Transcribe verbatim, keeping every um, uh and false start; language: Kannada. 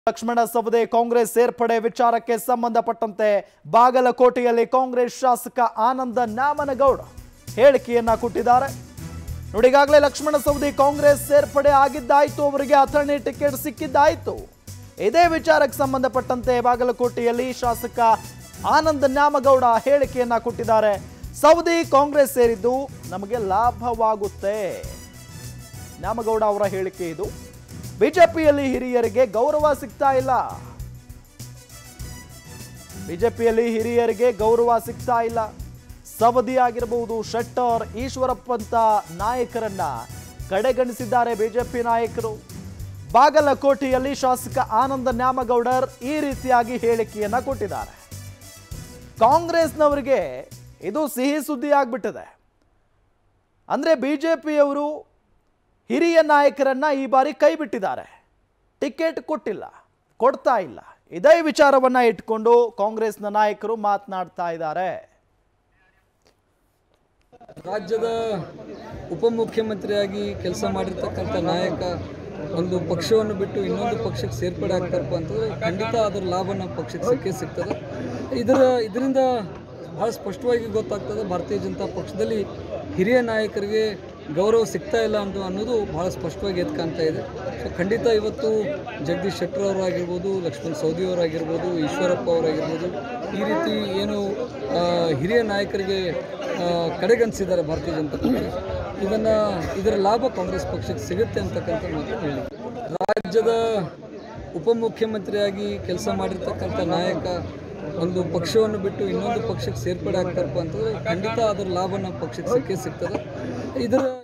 ಲಕ್ಷ್ಮಣ ಸವದಿ ಕಾಂಗ್ರೆಸ್ ಸೇರ್ಪಡೆ ವಿಚಾರಕ್ಕೆ ಸಂಬಂಧಪಟ್ಟಂತೆ ಬಾಗಲಕೋಟೆಯಲ್ಲಿ ಕಾಂಗ್ರೆಸ್ ಶಾಸಕ ಆನಂದ ನ್ಯಾಮನಗೌಡ ಹೇಳಿಕೆಯನ್ನ ಕೊಟ್ಟಿದ್ದಾರೆ. ನೋಡಿ, ಈಗಾಗಲೇ ಲಕ್ಷ್ಮಣ ಸವದಿ ಕಾಂಗ್ರೆಸ್ ಸೇರ್ಪಡೆ ಆಗಿದ್ದಾಯಿತು, ಅವರಿಗೆ ಅಥಣಿ ಟಿಕೆಟ್ ಸಿಕ್ಕಿದ್ದಾಯಿತು. ಇದೇ ವಿಚಾರಕ್ಕೆ ಸಂಬಂಧಪಟ್ಟಂತೆ ಬಾಗಲಕೋಟೆಯಲ್ಲಿ ಶಾಸಕ ಆನಂದ ನ್ಯಾಮಗೌಡ ಹೇಳಿಕೆಯನ್ನ ಕೊಟ್ಟಿದ್ದಾರೆ. ಸವದಿ ಕಾಂಗ್ರೆಸ್ ಸೇರಿದ್ದು ನಮಗೆ ಲಾಭವಾಗುತ್ತೆ, ನ್ಯಾಮಗೌಡ ಅವರ ಹೇಳಿಕೆ ಇದು. ಬಿಜೆಪಿಯಲ್ಲಿ ಹಿರಿಯರಿಗೆ ಗೌರವ ಸಿಗ್ತಾ ಇಲ್ಲ, ಬಿಜೆಪಿಯಲ್ಲಿ ಹಿರಿಯರಿಗೆ ಗೌರವ ಸಿಗ್ತಾ ಇಲ್ಲ. ಸವದಿ ಆಗಿರಬಹುದು, ಶೆಟ್ಟರ್, ಈಶ್ವರಪ್ಪಂತ ನಾಯಕರನ್ನ ಕಡೆಗಣಿಸಿದ್ದಾರೆ ಬಿಜೆಪಿ ನಾಯಕರು. ಬಾಗಲಕೋಟೆಯಲ್ಲಿ ಶಾಸಕ ಆನಂದ ನ್ಯಾಮಗೌಡರ್ ಈ ರೀತಿಯಾಗಿ ಹೇಳಿಕೆಯನ್ನ ಕೊಟ್ಟಿದ್ದಾರೆ. ಕಾಂಗ್ರೆಸ್ನವರಿಗೆ ಇದು ಸಿಹಿ ಸುದ್ದಿ ಆಗ್ಬಿಟ್ಟಿದೆ. ಅಂದ್ರೆ ಬಿಜೆಪಿಯವರು ಹಿರಿಯ ನಾಯಕರನ್ನ ಈ ಬಾರಿ ಕೈ ಬಿಟ್ಟಿದ್ದಾರೆ, ಟಿಕೆಟ್ ಕೊಟ್ಟಿಲ್ಲ, ಕೊಡ್ತಾ ಇಲ್ಲ. ಇದೇ ವಿಚಾರವನ್ನ ಇಟ್ಕೊಂಡು ಕಾಂಗ್ರೆಸ್ನ ನಾಯಕರು ಮಾತನಾಡ್ತಾ ಇದ್ದಾರೆ. ರಾಜ್ಯದ ಉಪಮುಖ್ಯಮಂತ್ರಿಯಾಗಿ ಕೆಲಸ ಮಾಡಿರ್ತಕ್ಕಂಥ ನಾಯಕ ಒಂದು ಪಕ್ಷವನ್ನು ಬಿಟ್ಟು ಇನ್ನೊಂದು ಪಕ್ಷಕ್ಕೆ ಸೇರ್ಪಡೆ ಆಗ್ತಾರಪ್ಪ ಅಂತಂದರೆ ಖಂಡಿತ ಅದರ ಲಾಭ ನಮ್ಮ ಪಕ್ಷಕ್ಕೆ ಸಿಕ್ಕೇ ಸಿಗ್ತದೆ. ಇದರ ಇದರಿಂದ ಭಾಳ ಸ್ಪಷ್ಟವಾಗಿ ಗೊತ್ತಾಗ್ತದೆ, ಭಾರತೀಯ ಜನತಾ ಪಕ್ಷದಲ್ಲಿ ಹಿರಿಯ ನಾಯಕರಿಗೆ ಗೌರವ ಸಿಗ್ತಾ ಇಲ್ಲ ಅಂತ ಅನ್ನೋದು ಭಾಳ ಸ್ಪಷ್ಟವಾಗಿ ಎದ್ದು ಕಾಣ್ತಾ ಇದೆ. ಸೊ ಖಂಡಿತ ಇವತ್ತು ಜಗದೀಶ್ ಶೆಟ್ಟರ್ ಅವರಾಗಿರ್ಬೋದು, ಲಕ್ಷ್ಮಣ ಸವದಿ ಅವರಾಗಿರ್ಬೋದು, ಈಶ್ವರಪ್ಪ ಅವರಾಗಿರ್ಬೋದು, ಈ ರೀತಿ ಏನು ಹಿರಿಯ ನಾಯಕರಿಗೆ ಕಡೆಗಣಿಸಿದ್ದಾರೆ ಭಾರತೀಯ ಜನತಾ ಪಕ್ಷ, ಇದನ್ನು ಇದರ ಲಾಭ ಕಾಂಗ್ರೆಸ್ ಪಕ್ಷಕ್ಕೆ ಸಿಗುತ್ತೆ ಅಂತಕ್ಕಂಥ ಮಾತು ಹೇಳಿ. ರಾಜ್ಯದ ಉಪಮುಖ್ಯಮಂತ್ರಿಯಾಗಿ ಕೆಲಸ ಮಾಡಿರ್ತಕ್ಕಂಥ ನಾಯಕ ಒಂದು ಪಕ್ಷವನ್ನು ಬಿಟ್ಟು ಇನ್ನೊಂದು ಪಕ್ಷಕ್ಕೆ ಸೇರ್ಪಡೆ ಆಗ್ತಾರಪ್ಪ ಅಂತಂದರೆ ಖಂಡಿತ ಅದರ ಲಾಭ ನಮ್ಮ ಪಕ್ಷಕ್ಕೆ ಸಿಕ್ಕೇ ಸಿಗ್ತದೆ. ಇದರ